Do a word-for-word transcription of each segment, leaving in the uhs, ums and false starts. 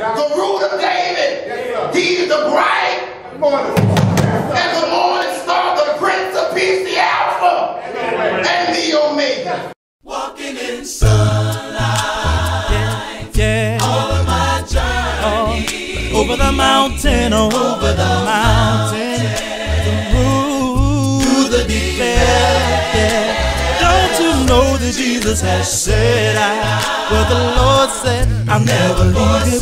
the root of David. He is the bright and the morning star, the Prince of Peace, the Alpha and the Omega. Walking in sunlight, yeah, yeah. Over my journey, oh, over the mountain, oh, over the mountain, the road to the deep end, yeah. Don't you know that Jesus has said, I, well, the Lord said, I'll never leave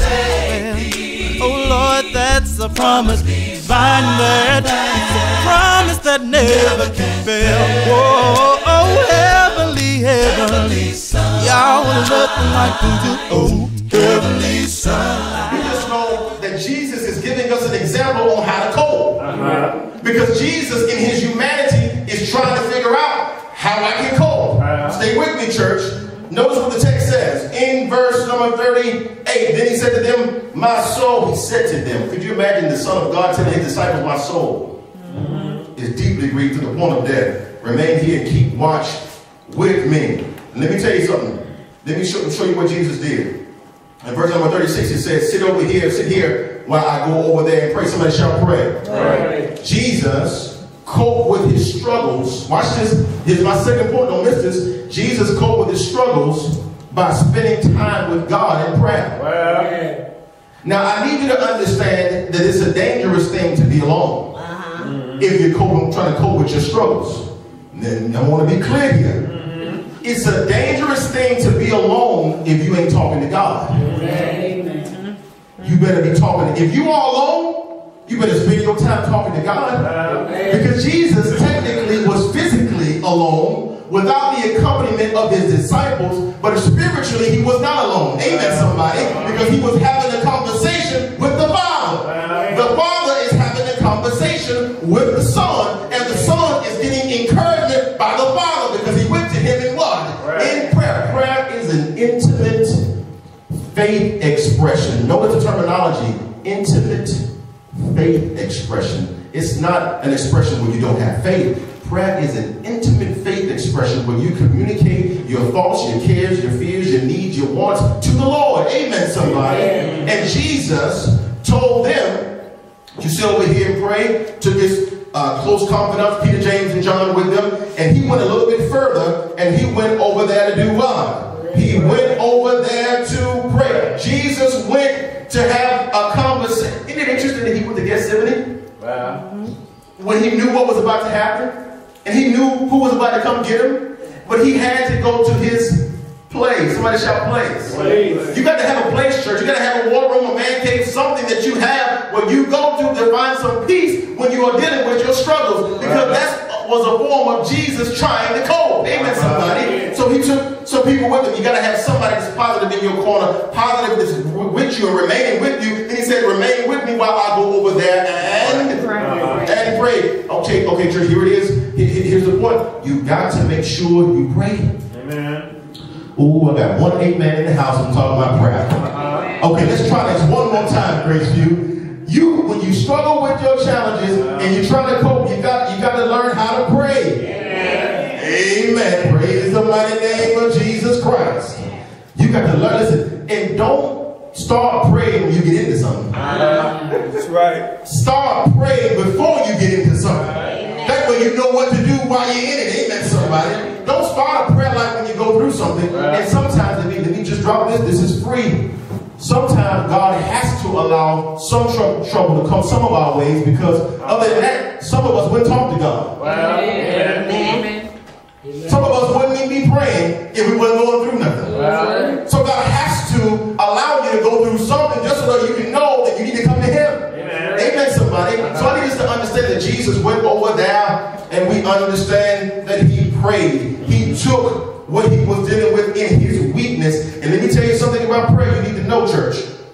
you. Oh Lord, that's a promise, divine word. It's a promise that never can fail. Whoa, oh, heavenly, heavenly Son, y'all was nothing like the oh, heavenly Son. We just know that Jesus is giving us an example on how to cope. Uh-huh. Because Jesus, in his humanity, is trying to figure out how I can cope. Uh-huh. Stay with me, church. Notice what the text says in verse number thirty-eight. Then he said to them, my soul, he said to them. Could you imagine the Son of God telling his disciples, my soul mm-hmm. is deeply grieved to the point of death. Remain here and keep watch with me. And let me tell you something. Let me show, show you what Jesus did. In verse number thirty-six, it says, sit over here, sit here while I go over there and pray. Somebody shall pray. Right. Jesus cope with his struggles. Watch this. Here's my second point. Don't miss this. Jesus coped with his struggles by spending time with God in prayer. Well, now, I need you to understand that it's a dangerous thing to be alone. Uh-huh. Mm-hmm. If you're coping, trying to cope with your struggles. Then I want to be clear here. Mm-hmm. It's a dangerous thing to be alone if you ain't talking to God. Amen. You better be talking. If you are alone, you better spend your time talking to God. Amen. Because Jesus technically was physically alone without the accompaniment of his disciples, but spiritually he was not alone. Amen, somebody. Because he was having a conversation with the Father. Amen. The Father is having a conversation with the Son, and the Son is getting encouragement by the Father because he went to him in what? Right. In prayer. Prayer is an intimate faith expression. Notice the terminology, intimate faith expression. It's not an expression where you don't have faith. Prayer is an intimate faith expression where you communicate your thoughts, your cares, your fears, your needs, your wants to the Lord. Amen, somebody. Amen. And Jesus told them to sit over here and pray, took his uh, close confidants, Peter, James, and John with them, and he went a little bit further, and he went over there to do what? He went over there to pray. Jesus went to have a conversation. Isn't it interesting that he went to Gethsemane? Wow. When he knew what was about to happen? And he knew who was about to come get him, but he had to go to his place. Somebody shout place. Place. You got to have a place, church. You got to have a war room, a man cave, something that you have where you go to to find some peace when you are dealing with your struggles. Because that was a form of Jesus trying to cope. Amen, somebody. So he took some people with him. You got to have somebody that's positive in your corner, positive that's with you and remaining with you. And he said, remain with me while I go over there and pray. And pray. Okay, okay, church, here it is. Here's the point. You got to make sure you pray. Amen. Ooh, I got one amen in the house. I'm talking about prayer. Uh-huh. Okay, let's try this one more time, Graceview. You, when you struggle with your challenges and you're trying to cope, you got you got to learn how to pray. Amen. Amen. Praise the mighty name of Jesus Christ. You got to learn. Listen, and don't start praying when you get into something. Uh-huh. That's right. Start praying before you get into something. Amen. That way you know what to do while you're in it. Amen, somebody. Don't start a prayer life when you go through something. Right. And sometimes, let me, let me just drop this. This is free. Sometimes God has to allow some tr trouble to come some of our ways because other than that, some of us wouldn't talk to God. Well, Amen. Amen. Some of us wouldn't even be praying if we wasn't going through nothing. Well, so God has to allow you to go through something just so that you can know that you need to come to him. Amen, Amen somebody. So I need us to understand that Jesus went over there and we understand that he prayed. He took what he was dealing with in his weakness. And let me tell you something about prayer you need to know, church.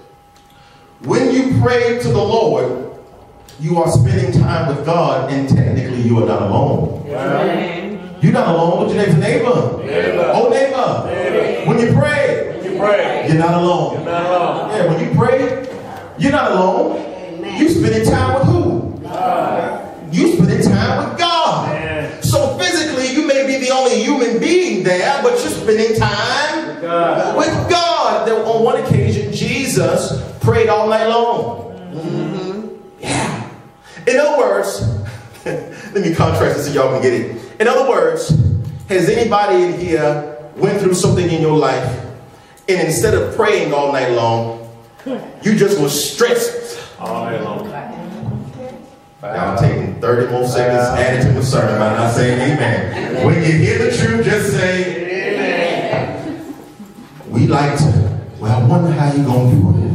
When you pray to the Lord, you are spending time with God, and technically you are not alone. Amen. You're not alone with your neighbor's neighbor. Neighbor. Oh, neighbor. Neighbor. When you pray, when you pray, you're not alone. You're not alone. Yeah, when you pray, you're not alone. Amen. You spending time with who? God. You spending time with God. Amen. So physically, you may be the only human being there, but you're spending time with God. With God. There, on one occasion, Jesus prayed all night long. Mm-hmm. Yeah. In other words, let me contrast this so y'all can get it. In other words, has anybody in here went through something in your life and instead of praying all night long, you just was stressed all night long? Y'all taking thirty more seconds added to the sermon by not saying amen. When you hear the truth, just say amen. We like to, well, I wonder how you gonna do it.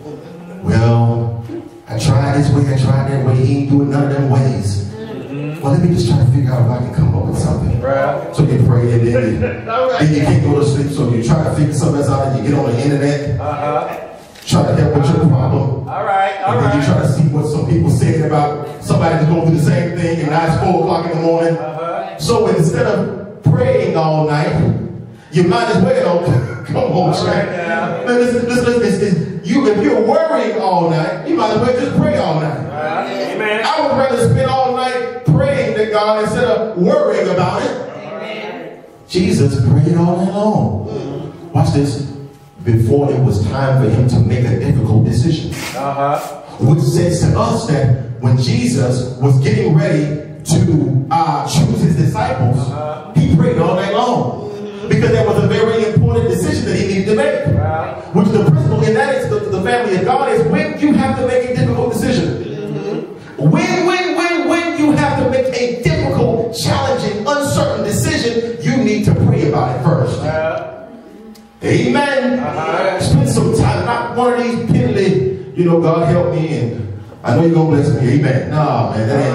Well, I tried this way, I tried that way, he ain't doing none of them ways. Mm-hmm. Well, let me just try to figure out if I can come up with something. Right. So you pray and then you, right. then you can't go to sleep, so you try to figure something else out and you get on the internet. Uh-huh. Try to help with your problem. All right, all and then right. you try to see what some people saying about somebody that's going through the same thing, and now it's four o'clock in the morning. Uh-huh. So instead of praying all night, you might as well come on, right. Listen, listen, listen, listen. You, if you're worrying all night, you might as well just pray all night. Uh, amen. I would rather spend all night praying to God instead of worrying about it. Amen. Jesus prayed all night long. Mm. Watch this. Before it was time for him to make a difficult decision. Uh-huh. Which says to us that when Jesus was getting ready to uh, choose his disciples, uh-huh. he prayed all night long. Mm-hmm. Because there was a very important decision that he needed to make. Uh-huh. Which the principle in that is the, the family of God is when you have to make a difficult decision. Mm-hmm. When, when, when, when you have to make a difficult, challenging, uncertain decision, you need to pray about it first. Uh-huh. Amen. Uh-huh. Spend some time, not one of these piddly, you know, God help me and I know you're going to bless me. Amen. Nah, man, that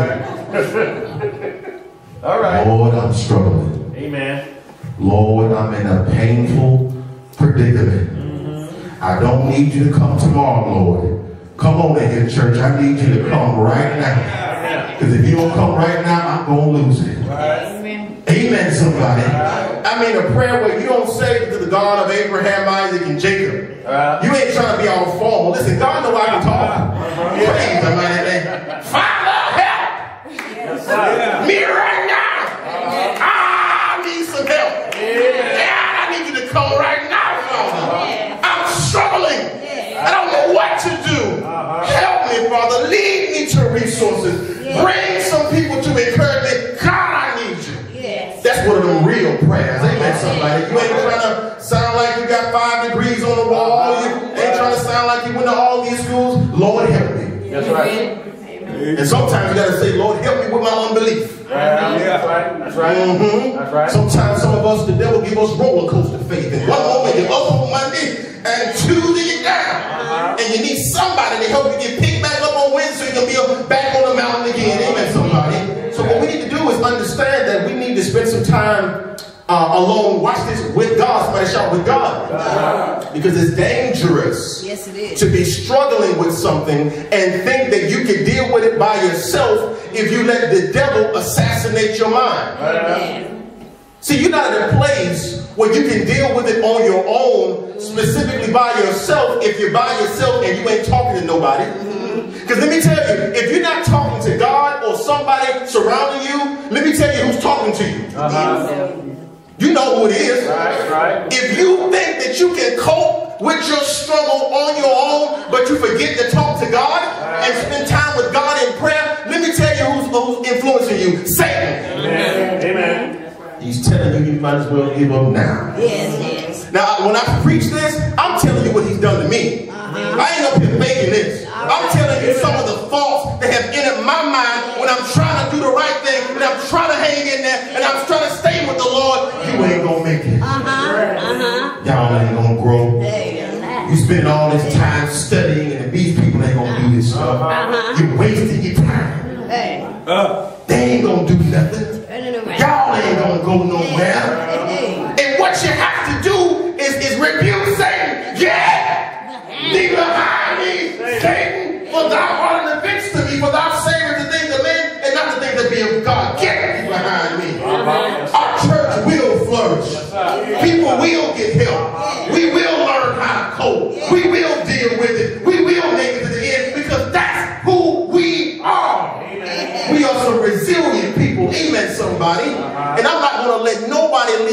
ain't. All right. Lord, I'm struggling. Amen. Lord, I'm in a painful predicament. Mm-hmm. I don't need you to come tomorrow, Lord. Come on in here, church. I need you to come right now. Because if you don't come right now, I'm going to lose it. Right. Amen. Amen, somebody. I mean, a prayer where you don't say to the God of Abraham, Isaac, and Jacob. Uh, you ain't trying to be all formal. Listen, God knows I can talk. Uh, yeah. Praise somebody. Father, help yes, yeah. me right now. Uh, I need some help. Yeah. God, I need you to come right now, Father. Yeah. I'm struggling. Yeah. I don't know what to do. Uh-huh. Help me, Father. Lead me to resources. Yeah. Bring some people to encourage me. God, I need you. That's one of them real prayers. Amen, somebody. You ain't trying to sound like you got five degrees on the wall. You ain't trying to sound like you went to all these schools. Lord, help me. That's right. And sometimes you got to say, Lord, help me with my unbelief. Yeah, that's right. That's right. Mm-hmm. That's right. Sometimes some of us, the devil give us roller coaster faith. And one moment you're up on Monday, and Tuesday you're down. Uh-huh. And you need somebody to help you get picked back up on Wednesday so you can be back on the mountain again. Amen, somebody. So what we need to do is understand that we need to spend some time uh, alone, watch this, with God. Somebody shout, with God. Uh-huh. Because it's dangerous yes, it is. to be struggling with something and think that you can deal with it by yourself if you let the devil assassinate your mind. Amen. See, you're not in a place where you can deal with it on your own, specifically by yourself, if you're by yourself and you ain't talking to nobody. Because let me tell you, if you're not talking to God or somebody surrounding you, let me tell you who's talking to you. Uh-huh. You know who it is. Right, right. If you think that you can cope with your struggle on your own, but you forget to talk to God right. and spend time with God in prayer, let me tell you who's, who's influencing you. Satan. Amen. Amen. He's telling you you might as well give up now. Yes, yes. Now, when I preach this, I'm telling you what he's done to me. Uh-huh. I ain't up here faking this. All I'm right. telling you some of the faults that have entered my mind when I'm trying to do the right thing, and I'm trying to hang in there, and I'm trying to stay with the Lord. You ain't gonna make it. Uh-huh. Uh-huh. Y'all ain't gonna grow. Hey, you spend all this time studying, and these people ain't gonna do this stuff. Uh-huh. You're wasting your time. Hey. Uh, they ain't gonna do nothing. Y'all ain't gonna go nowhere. And what you have to do is, is rebuke Satan. Yeah! Leave behind me, Satan, for thou art an offense to me, for thou savest the things of men and not the things that be of God. Get behind me. Our church will flourish. People will get help. We will learn how to cope. We will deal with it. We will make it to the end because that's who we are. We are some resilient people. Amen, somebody. Uh-huh. And I'm not going to let nobody leave this place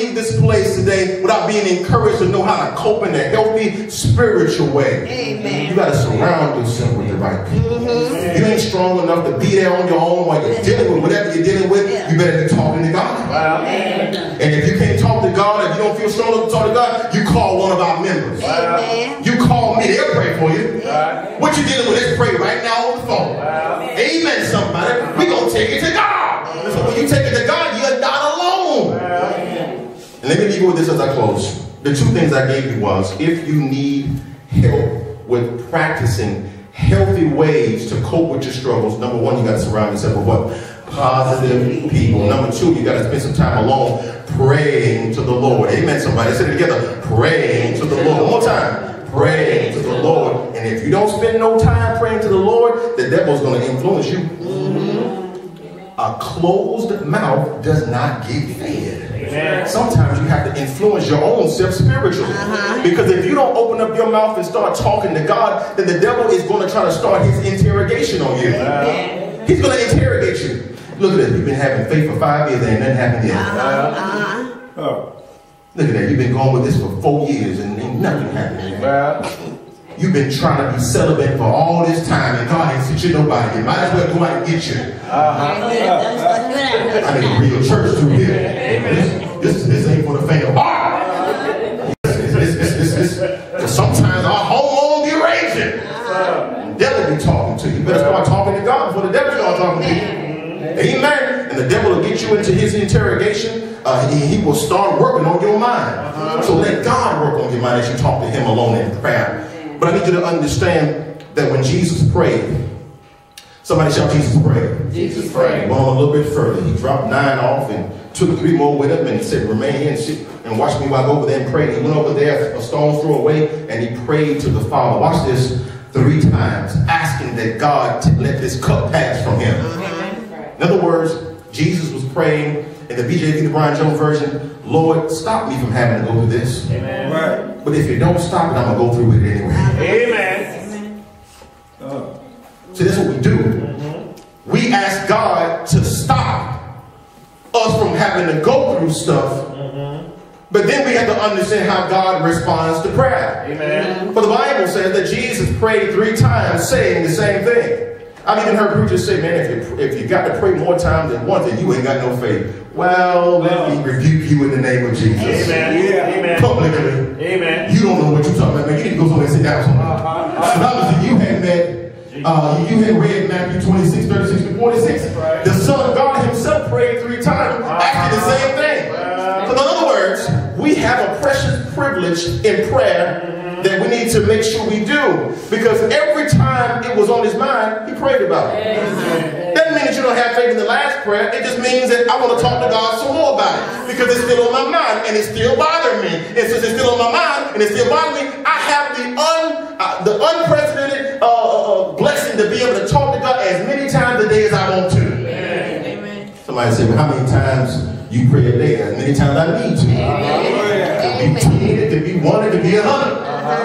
place today without being encouraged to know how to cope in a healthy, spiritual way. Amen. You got to surround yourself with the right people. Mm-hmm. You ain't strong enough to be there on your own while you're dealing with whatever you're dealing with. You better be talking to God. Wow. And if you can't talk to God, if you don't feel strong enough to talk to God, you call one of our members. Wow. You call me, they'll pray for you. Wow. What you dealing with, let's pray right now on the phone. Wow. Amen, somebody. We're going to take it to God. So when you take it to God, you're not alone. Wow. And let me leave you with this as I close. The two things I gave you was, if you need help with practicing healthy ways to cope with your struggles, number one, you got to surround yourself with what? Positive people. Number two, you got to spend some time alone praying to the Lord. Amen, somebody. Say it together. Praying to the Lord. One more time. Praying to the Lord. And if you don't spend no time praying to the Lord, the devil's going to influence you. Mm-hmm. A closed mouth does not get fed. Amen. Sometimes you have to influence your own self spiritually. Uh-huh. Because if you don't open up your mouth and start talking to God, then the devil is going to try to start his interrogation on you. Uh-huh. He's going to interrogate you. Look at this. You've been having faith for five years and nothing happened yet. Uh-huh. Oh. Look at that. You've been going with this for four years and ain't nothing happening yet. Uh-huh. You've been trying to be celibate for all this time and God ain't sent you nobody. You might as well go out and get you. Uh-huh. I need a real church through here. This, this, this ain't for the faint of heart. This, this, this, this, this. Sometimes our hormone be raging. The devil be talking to you. You better start talking to God before the devil start talking to you. Amen. And the devil will get you into his interrogation. Uh, he, he will start working on your mind. Uh-huh. So let God work on your mind as you talk to him alone in prayer. But I need you to understand that when Jesus prayed, somebody shout, Jesus prayed. Jesus prayed. Well, a little bit further. He dropped nine off and took three more with him and said, remain here and sit and watch me while I go over there and pray. He went over there a stone's throw away and he prayed to the Father. Watch this, three times, asking that God to let this cup pass from him. In other words, Jesus was praying in the B J V, the Bryan Jones version, Lord, stop me from having to go through this. Amen. Right. But if you don't stop it, I'm going to go through it anyway. Amen. Uh, see, that's what we do. Mm-hmm. We ask God to stop us from having to go through stuff. Mm-hmm. But then we have to understand how God responds to prayer. Amen. For the Bible says that Jesus prayed three times saying the same thing. I've even heard preachers say, man, if you, if you got to pray more times than once, then you ain't got no faith. Well, let me rebuke you in the name of Jesus. Amen. Yeah. Amen. Publicly. Amen. You don't know what you're talking about, man. You need to go somewhere and sit down somewhere. Uh-huh. Obviously, you had met, uh, you had read Matthew twenty-six, thirty-six to forty-six. Right. The Son of God himself prayed three times, uh-huh. asking the same thing. Uh-huh. So in other words, we have a precious privilege in prayer that we need to make sure we do. Because every time it was on his mind, he prayed about it. Amen. Doesn't mean that you don't have faith in the last prayer. It just means that I want to talk to God some more about it. Because it's still on my mind and it's still bothering me. And since it's still on my mind and it's still bothering me, I have the un uh, the unprecedented uh, uh, blessing to be able to talk to God as many times a day as I want to. Amen. Somebody said, well, how many times you pray a day? As many times I need to. Amen. It could be ten, it could be one, it could be a hundred.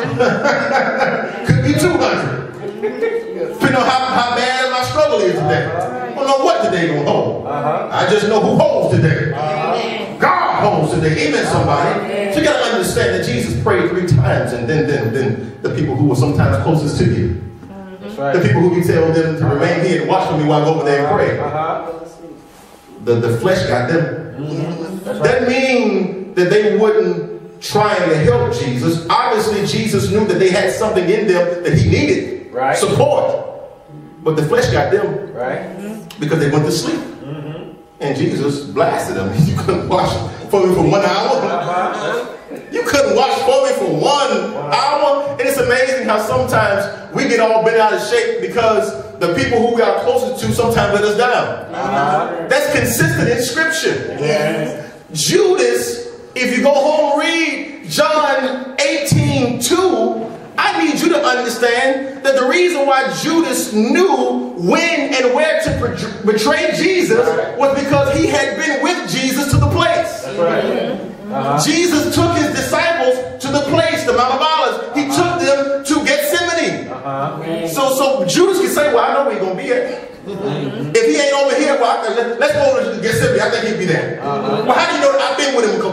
Could be two hundred. Depending on how, how bad my struggle is today. I don't know what today gonna hold. Uh-huh. I just know who holds today. Uh-huh. God holds today. Amen, somebody. So you gotta understand that Jesus prayed three times, and then then then the people who were sometimes closest to you. That's right. The people who you tell them to remain here and watch for me while I go over there and pray. Uh-huh. The, the flesh got them. Mm-hmm. That right. mean that they wouldn't trying to help Jesus. Obviously, Jesus knew that they had something in them that he needed. Right. Support. But the flesh got them. Right. Because they went to sleep. Mm-hmm. And Jesus blasted them. You couldn't watch for me for one hour. Uh-huh. You couldn't watch for me for one wow. hour. And it's amazing how sometimes we get all bent out of shape because the people who we are closest to sometimes let us down. Uh-huh. That's consistent in Scripture. Yes. Judas, if you go home, read John eighteen two, I need you to understand that the reason why Judas knew when and where to betray Jesus was because he had been with Jesus to the place. That's right. Uh-huh. Jesus took his disciples to the place, the Mount of Olives. He uh-huh. took them to Gethsemane. Uh-huh. So, so Judas can say, well, I know where he's going to be at. Mm-hmm. If he ain't over here, well, I, let's go to Gethsemane. I think he'll be there. Uh-huh. Well, how do you know that I've been with him a couple times?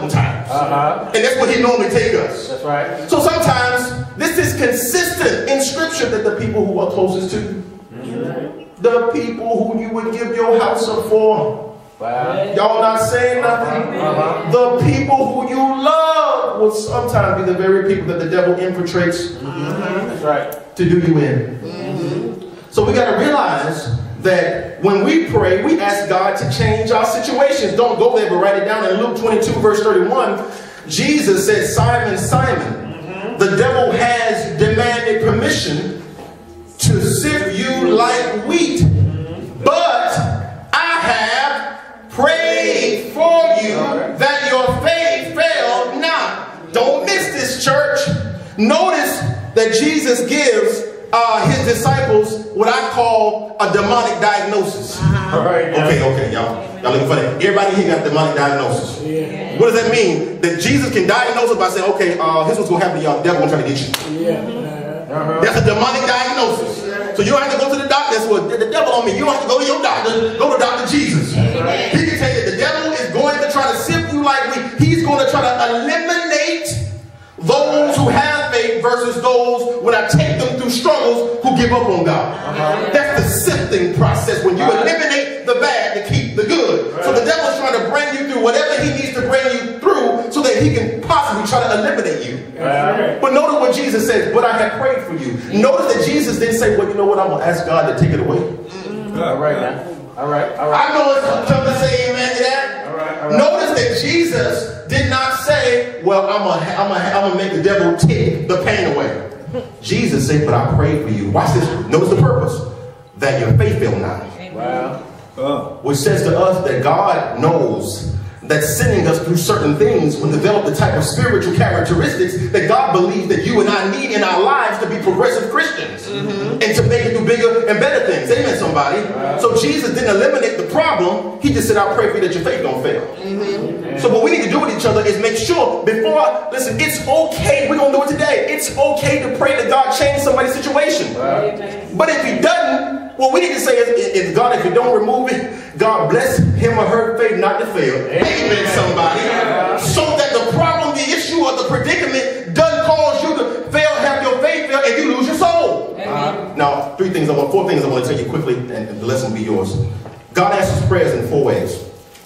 Uh-huh. And that's what he normally takes us. That's right. So sometimes this is consistent in scripture that the people who are closest to you, mm-hmm. the people who you would give your house up for, wow. y'all not saying nothing, uh-huh. the people who you love will sometimes be the very people that the devil infiltrates mm-hmm. that's right. to do you in. Mm-hmm. So we got to realize that when we pray, we ask God to change our situations. Don't go there, but write it down. In Luke twenty-two, verse thirty-one, Jesus said, Simon, Simon, mm-hmm. the devil has demanded permission to sift you like wheat, mm-hmm. but I have prayed for you that your faith fail not. Don't miss this, church. Notice that Jesus gives Uh, his disciples what I call a demonic diagnosis. Uh-huh. All right, okay, okay, y'all. Y'all looking funny. Everybody here got a demonic diagnosis. Yeah. What does that mean? That Jesus can diagnose it by saying, okay, uh, here's what's going to happen to y'all. The devil going to try to get you. Yeah. Uh-huh. That's a demonic diagnosis. So you don't have to go to the doctor. That's what the devil on me. You don't have to go to your doctor. Go to Doctor Jesus. Right. He can tell you that the devil is going to try to sift you like wheat. He's going to try to eliminate those who have faith versus those, when I take them through struggles, who give up on God. Uh-huh. That's the sifting process, when you right. eliminate the bad to keep the good. Right. So the devil's trying to bring you through whatever he needs to bring you through so that he can possibly try to eliminate you. Right. But notice what Jesus says, but I have prayed for you. Notice that Jesus didn't say, well, you know what, I'm going to ask God to take it away. Mm-hmm. All right now. All right, all right. I know it's tough to say amen to that. All right, all right. Notice that Jesus did not say, well, I'm going I'm to I'm gonna make the devil take the pain away. Jesus said, but I prayed for you. Watch this. Notice the purpose. That your faith fail not. Wow. Uh. Which says to us that God knows that sending us through certain things will develop the type of spiritual characteristics that God believes that you and I need in our lives to be progressive Christians mm-hmm. and to make it do bigger and better things. Amen, somebody. Wow. So Jesus didn't eliminate the problem. He just said, I pray for you that your faith don't fail. Mm-hmm. So what we need to do with each other is make sure before, listen, it's okay. We're going to do it today. It's okay to pray that God change somebody's situation. Wow. But if he doesn't, what we need to say is, is, God, if you don't remove it, God bless him or her faith not to fail. Amen, Amen somebody. Yeah. So that the problem, the issue, or the predicament doesn't cause you to fail, have your faith fail, and you lose your soul. Uh, now, three things I want, four things I want to tell you quickly, and the lesson will be yours. God answers prayers in four ways.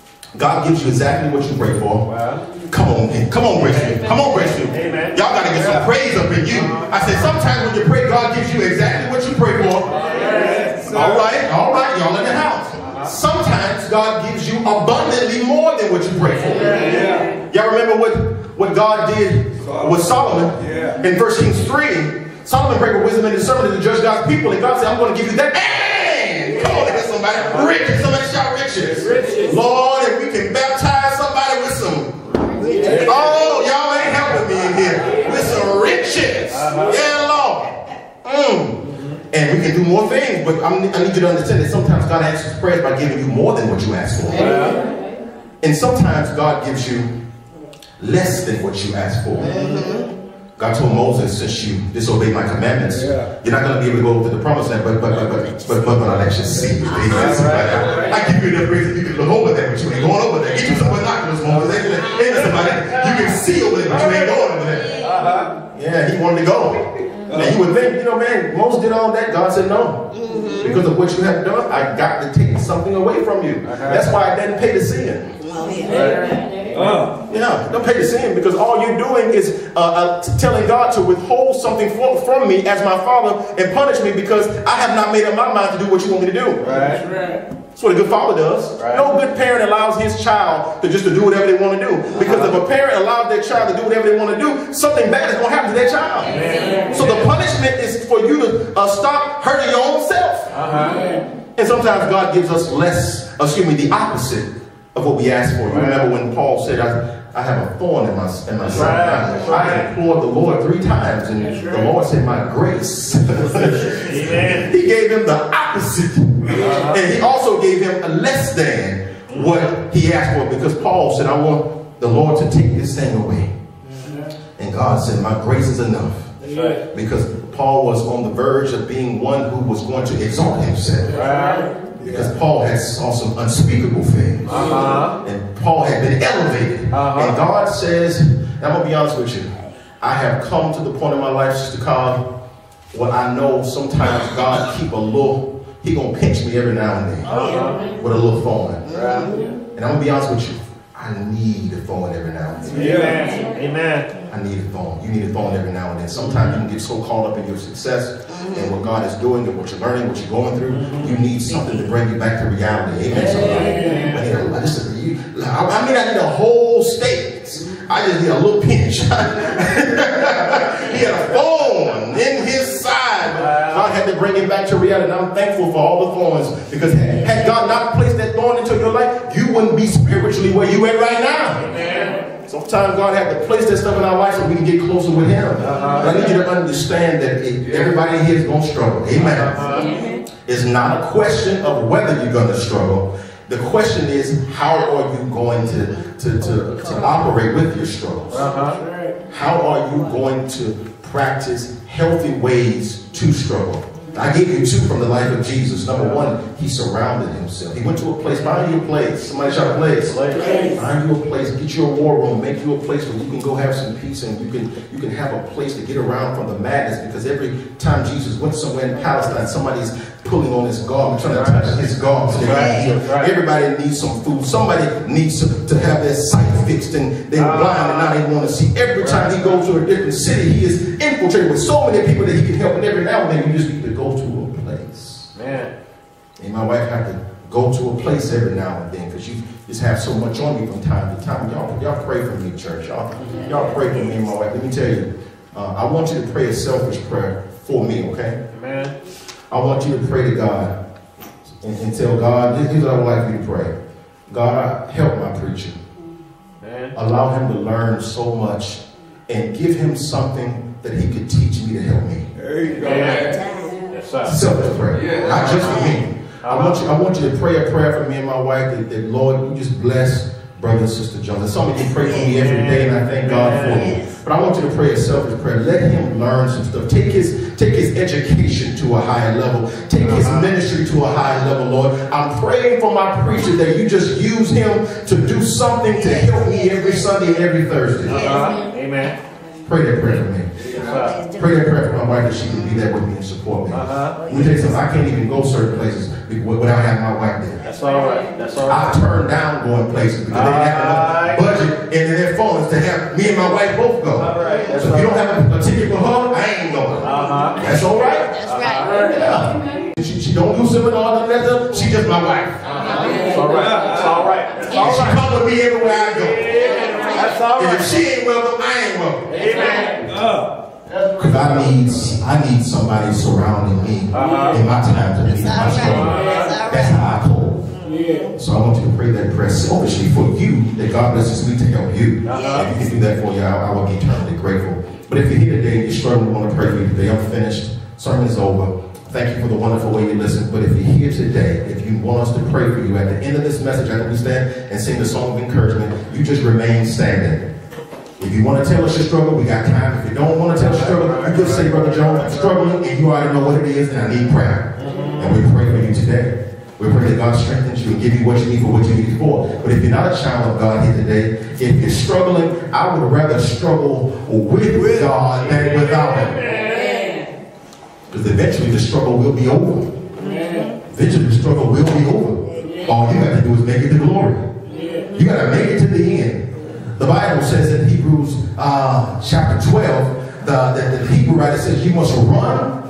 God gives you exactly what you pray for. Wow. Come on, man. Come on, Graceview. Come on, Graceview. Y'all got to get some praise up in you. I said, sometimes when you pray, God gives you exactly what you pray for. Yes, all right, all right, y'all in the house. Sometimes God gives you abundantly more than what you pray for. Yeah. Y'all remember what, what God did with Solomon yeah. in First Kings three? Solomon prayed for wisdom and discernment to judge God's people, and God said, I'm going to give you that. And come on, there's somebody. Riches. Somebody shout riches. riches. Lord, if we can baptize somebody with some. Yeah. Oh, y'all ain't helping me in here. With some riches. Uh-huh. Yeah, Lord. Mm. And we can do more things, but I'm, I need you to understand that sometimes God answers prayers by giving you more than what you ask for. Yeah. And sometimes God gives you less than what you ask for. Mm-hmm. God told Moses, since you disobeyed my commandments, yeah. you're not going to be able to go to the promised land, but but but but but, but, but I'll let you see. Right, right. I give you enough grace that you can look over there, but you ain't going over there. Get you some binoculars, Moses. Somebody, you can see over there, but you ain't going over there. Uh-huh. Yeah, he wanted to go. Uh-huh. And you would think, you know, man, Moses did all that. God said no. Mm-hmm. Because of what you have done, I got to take something away from you. Uh-huh. That's why I didn't pay to sin. Oh, yeah. Uh, yeah, don't pay to sin, because all you're doing is uh, uh, telling God to withhold something for, from me as my father and punish me because I have not made up my mind to do what you want me to do. Right. That's what a good father does. Right. No good parent allows his child to just to do whatever they want to do. Because uh-huh. if a parent allows their child to do whatever they want to do, something bad is going to happen to their child. Amen. So the punishment is for you to uh, stop hurting your own self. Uh-huh. And sometimes God gives us less, excuse me, the opposite of what we ask for. You remember when Paul said, I, I have a thorn in my, in my side. Right. I implored the Lord three times, and That's the right. Lord said, my grace. Amen. He gave him the opposite. Uh-huh. And he also gave him a less than what he asked for, because Paul said, I want the Lord to take this thing away. Mm-hmm. And God said, my grace is enough. That's right. Because Paul was on the verge of being one who was going to exalt himself. Right. Because Paul had saw some unspeakable things. Uh-huh. And Paul had been elevated. Uh-huh. And God says, and I'm going to be honest with you, I have come to the point in my life, Sister Carl, where I know sometimes God keep a little, he going to pinch me every now and then uh-huh. with a little thorn. Right. And I'm going to be honest with you, I need a thorn every now and then. Amen. Amen. I need a thorn. You need a thorn every now and then. Sometimes you can get so caught up in your success and what God is doing and what you're learning, what you're going through. You need something to bring you back to reality. Amen. Somebody. Amen. Listen, you, I mean, I need a whole state. I just need a little pinch. He had a thorn in his side. But God had to bring him back to reality. And I'm thankful for all the thorns. Because had God not placed that thorn into your life, you wouldn't be spiritually where you at right now. Amen. Sometimes God had to place that stuff in our life so we can get closer with him. Uh-huh. But I need you to understand that it, everybody here is going to struggle. Amen. Uh-huh. It's not a question of whether you're going to struggle. The question is, how are you going to, to, to, to operate with your struggles? Uh-huh. How are you going to practice healthy ways to struggle? I gave you two from the life of Jesus. Number one, he surrounded himself. He went to a place, find you a place. Somebody shout a place. Find you a place. Get you a war room. Make you a place where you can go have some peace and you can you can have a place to get around from the madness. Because every time Jesus went somewhere in Palestine, somebody's pulling on his garment, trying to touch his garment. Right. Everybody needs some food. Somebody needs to, to have their sight fixed and they're uh, blind and now they want to see. Every time he goes to a different city, he is infiltrated with so many people that he can help. And every now and then you just need to go to a place. Man. And my wife had to go to a place every now and then because you just have so much on you from time to time. Y'all, y'all pray for me, church. Y'all, y'all pray for me and my wife. Let me tell you, uh, I want you to pray a selfish prayer for me, okay? Amen. I want you to pray to God and, and tell God, this is what I would like you to pray. God, help my preacher. Amen. Allow him to learn so much and give him something that he could teach me to help me. There you go. Yes, sir. Selfish prayer. Yeah. Not just for me. I want you, I want you to pray a prayer for me and my wife that, that Lord, you just bless brother and sister Jones. And some of you pray for me every day and I thank God for you. But I want you to pray a selfish prayer. Let him learn some stuff. Take his, take his education to a higher level. Take uh-huh. his ministry to a higher level, Lord. I'm praying for my preacher that you just use him to do something to help me every Sunday and every Thursday. Uh-huh. Amen. Pray that prayer for me. Uh, pray that prayer for my wife that she can be there with me and support me. Uh-huh. Let me tell you something. I can't even go certain places without having my wife there. That's all right. That's all right. I turn down going places because uh, they have enough budget and their funds to have me and my wife both go. All right. So if you don't have a, a ticket for her, I ain't going. Uh-huh. That's all right. That's right. Yeah. She, she don't do seminars and that. She just my wife. Uh-huh. That's all right. That's all right. That's all right. She come with me everywhere I go. Yeah. That's all right. And if she ain't welcome, I ain't welcome. Amen. Uh. Because I need, I need somebody surrounding me uh-huh. in my time to be my struggle. Right. That's how I cope. Yeah. So I want you to pray that prayer selfishly for you, that God blesses me to help you. Uh-huh. If you can do that for you, I, I will be eternally grateful. But if you're here today and you're struggling, I want to pray for you today. I'm finished. Sermon is over. Thank you for the wonderful way you listen. But if you're here today, if you want us to pray for you at the end of this message, after we stand and sing the song of encouragement, you just remain standing. If you want to tell us your struggle, we got time. If you don't want to tell us your struggle, you just say, Brother Jones, I'm struggling, and you already know what it is, and I need prayer. And we pray for you today. We pray that God strengthens you and give you what you need for what you need for. But if you're not a child of God here today, if you're struggling, I would rather struggle with God than without Him. Because eventually the struggle will be over. Eventually the struggle will be over. All you got to do is make it to glory. You got to make it to the end. The Bible says in Hebrews uh, chapter twelve, the, the, the Hebrew writer says you must run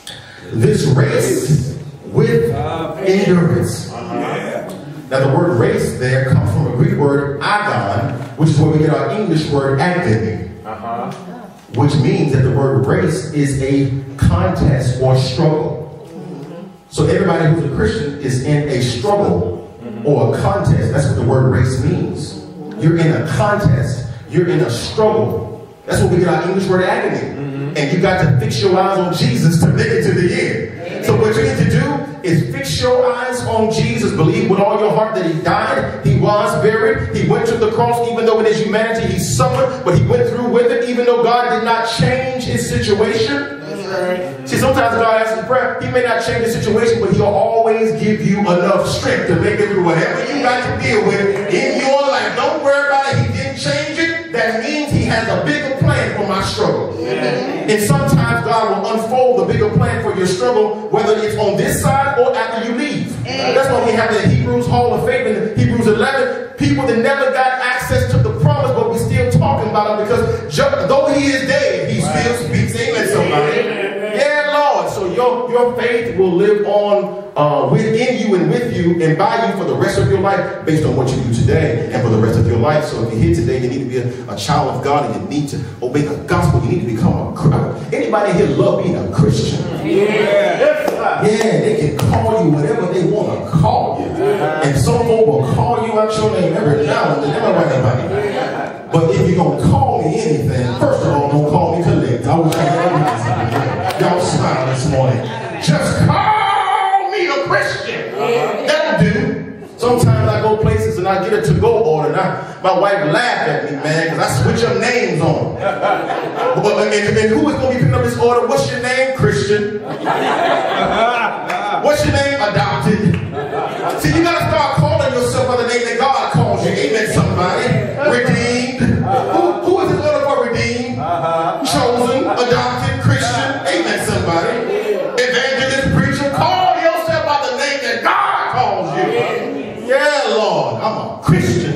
this race with endurance. Uh-huh. Now the word race there comes from a Greek word agon, which is where we get our English word academy, uh-huh. which means that the word race is a contest or struggle. Mm-hmm. So everybody who's a Christian is in a struggle mm-hmm. or a contest. That's what the word race means. You're in a contest. You're in a struggle. That's what we get our English word agony. Mm-hmm. And you got to fix your eyes on Jesus to make it to the end. Amen. So what you need to do is fix your eyes on Jesus. Believe with all your heart that he died. He was buried. He went to the cross even though in his humanity he suffered. But he went through with it even though God did not change his situation. Mm-hmm. See, sometimes God asks you prayer. He may not change the situation, but he'll always give you enough strength to make it through whatever you got to deal with in your life. Don't worry about it. He didn't change it. That means he has a bigger plan for my struggle. Yeah. And sometimes God will unfold the bigger plan for your struggle, whether it's on this side or after you leave. Yeah. That's why we have the Hebrews Hall of Faith in Hebrews eleven. People that never got access to the promise, but we still talking about him because though he is dead, he right. still speaks. Amen, somebody. Amen. Yeah, Lord. So your, your faith will live on uh, within you and with you and by you for the rest of your life based on what you do today and for the rest of your life. So if you're here today, you need to be a, a child of God and you need to obey the gospel. You need to become a Christian. Anybody here love being a Christian? Yeah. Yeah, they can call you whatever they want to call you. Uh-huh. And some folk will call you out your name every now and then. Am I right, everybody? But if you're going to call me anything, first of all, don't call me collect. I wish I had y'all smile this morning. Just call me a Christian. Uh-huh. That'll do. Sometimes I go places and I get a to-go order. And I, my wife laughed at me, man, because I switch up names on them. But, and, and who is going to be picking up this order? What's your name? Christian. What's your name? Adopted. See, you got to start calling yourself by the name that God calls you. Amen, somebody. Redeemed. Who, who is this order for redeemed? Chosen, adopted, Christian. Amen, somebody. Evangelist, preacher. Call yourself by the name that God calls you. Yeah, Lord, I'm a Christian.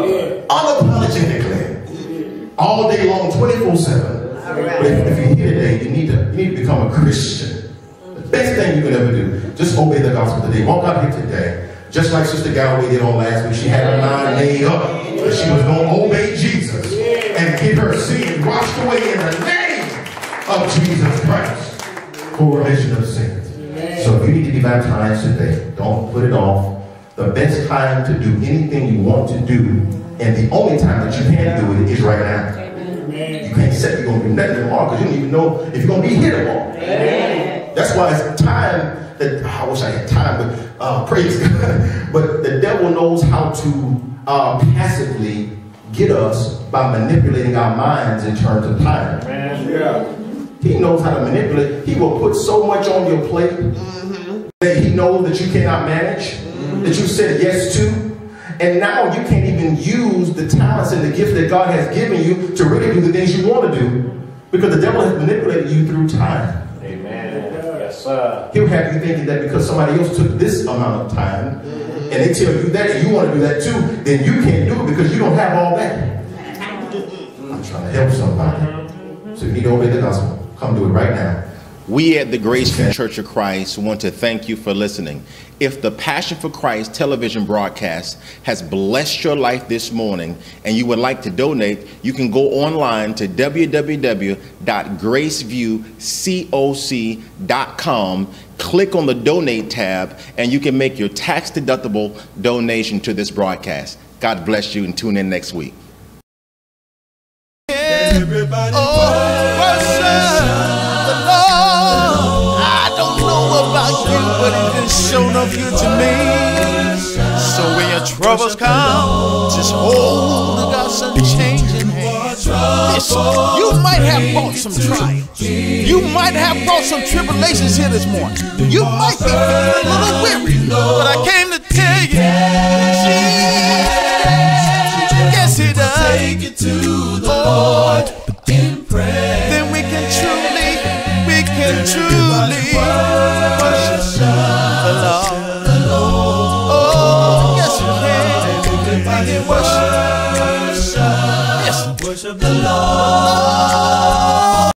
Unapologetically. All day long, twenty-four seven. But if, if you're here today, you need to you need to become a Christian. The best thing you can ever do, just obey the gospel today. Walk out here today. Just like Sister Galloway did on last week. She had her mind made up that she was going to obey Jesus and get her sin washed away in the name of Jesus Christ for remission of sins. So if you need to be baptized today, don't put it off. The best time to do anything you want to do, and the only time that you can do it is right now. Amen. You can't say you're going to do nothing tomorrow because you don't even know if you're going to be here tomorrow. Amen. That's why it's time that, I wish I had time, but uh, praise God. But the devil knows how to uh, passively get us by manipulating our minds in terms of time. Amen. Yeah. He knows how to manipulate. He will put so much on your plate mm-hmm. that he knows that you cannot manage. That you said yes to, and now you can't even use the talents and the gifts that God has given you to really do the things you want to do because the devil has manipulated you through time. Amen. Yes, sir. He'll have you thinking that because somebody else took this amount of time mm-hmm. and they tell you that and you want to do that too, then you can't do it because you don't have all that. I'm trying to help somebody. So you need to obey the gospel. Come do it right now. We at the Graceview Church of Christ want to thank you for listening. If the Passion for Christ television broadcast has blessed your life this morning and you would like to donate, you can go online to w w w dot graceview coc dot com, click on the donate tab, and you can make your tax-deductible donation to this broadcast. God bless you and tune in next week. Everybody oh, worship the Lord. I don't know about you, but it is sure enough good to me. So when your troubles come, just hold the God's unchanging hand. Listen, you might have brought some trials. You might have brought some tribulations here this morning. You might be feeling a little weary, but I came to tell you, yes, He does. Take it to the Lord in prayer. Then we can truly, we can truly